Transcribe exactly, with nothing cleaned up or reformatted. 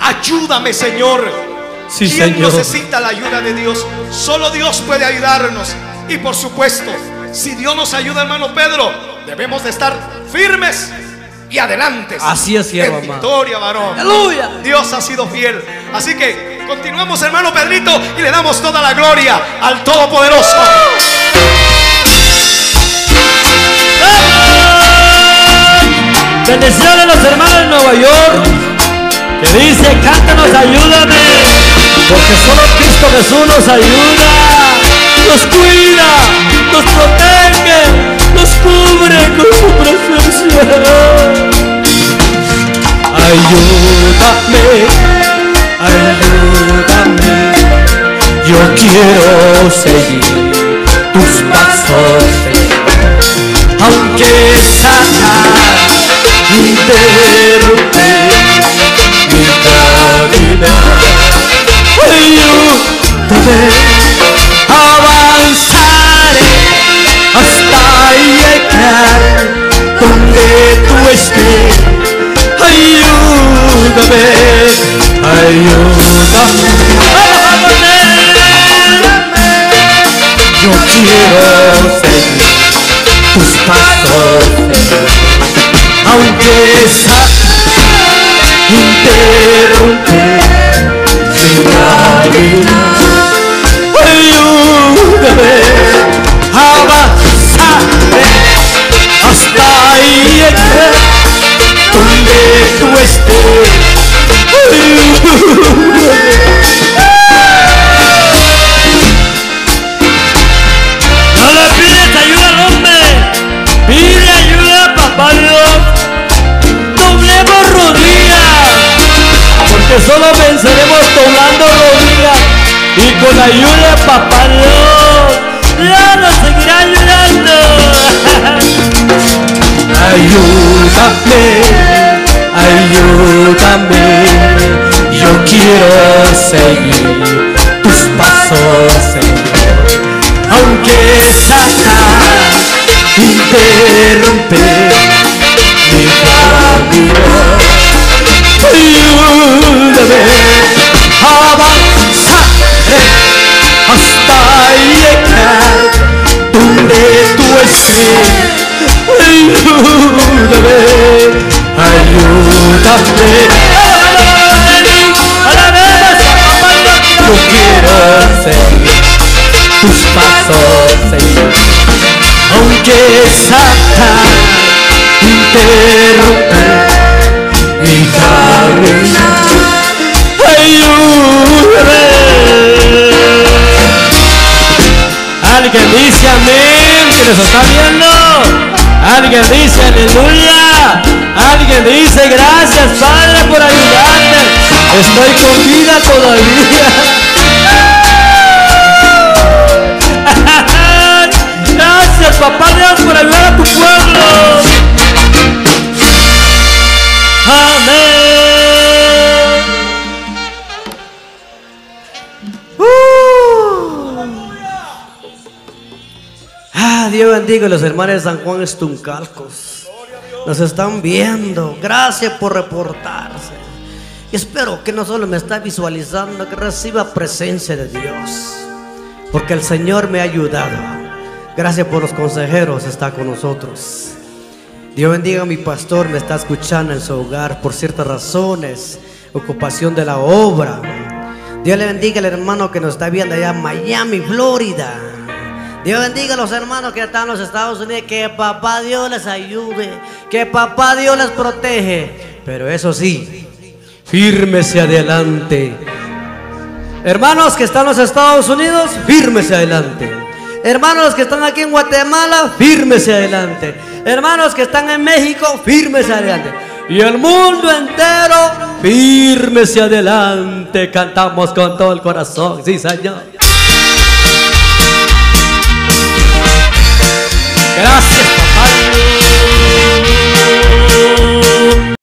Ayúdame, Señor. Sí, ¿Quién Señor. necesita la ayuda de Dios? Solo Dios puede ayudarnos. Y por supuesto, si Dios nos ayuda, hermano Pedro, debemos de estar firmes y adelante. Así es, siervo en amado. victoria, varón. Aleluya. Dios ha sido fiel. Así que continuemos, hermano Pedrito, y le damos toda la gloria al Todopoderoso. Bendiciones a los hermanos de Nueva York, que dice: cántanos, ayúdame, porque solo Cristo Jesús nos ayuda, nos cuida, nos protege, nos cubre con su presencia. Ayúdame, ayúdame, yo quiero seguir tus pasos, aunque Satanás interrumpe mi caminar. Ayúdame, avanzaré hasta llegar donde tú estés. Ayúdame, ayúdame, yo quiero seguir tus pasos, aunque Satanás interrumpe mi caminar. Ayúdame, avanzaré hasta llegar donde tú estés. Ayúdame. No le pides ayuda al hombre, pide ayuda a papá Dios. Doblemos rodillas, porque solo venceremos doblando rodillas, y con la ayuda de papá Dios, Dios nos seguirá ayudando. Ayúdame, ayúdame, yo quiero seguir tus pasos, Señor, aunque Satanás interrumpe mi camino. Ayúdame, avanzaré hasta llegar donde tú estés. Ayúdame, ayúdame, a la vez, yo quiero seguir tus pasos, Señor, aunque Satanás interrumpe mi camino. Ayúdame. Alguien dice amén, que nos está viendo. Alguien dice aleluya. Alguien dice gracias, Padre, por ayudarme. Estoy con vida todavía. Gracias, papá Dios, por ayudar a tu pueblo. Amén. Uh. Ah, Dios bendiga a los hermanos de San Juan Estuncalcos. Nos están viendo. Gracias por reportarse. Y espero que no solo me está visualizando, que reciba presencia de Dios, porque el Señor me ha ayudado. Gracias por los consejeros, está con nosotros. Dios bendiga a mi pastor, me está escuchando en su hogar por ciertas razones, ocupación de la obra. Dios le bendiga al hermano que nos está viendo allá en Miami, Florida. Dios bendiga a los hermanos que están en los Estados Unidos. Que papá Dios les ayude, que papá Dios les protege. Pero eso sí, fírmese adelante. Hermanos que están en los Estados Unidos, fírmese adelante. Hermanos que están aquí en Guatemala, fírmese adelante. Hermanos que están en México, fírmese adelante. Y el mundo entero, fírmese adelante. Cantamos con todo el corazón, sí, Señor. Gracias, papá.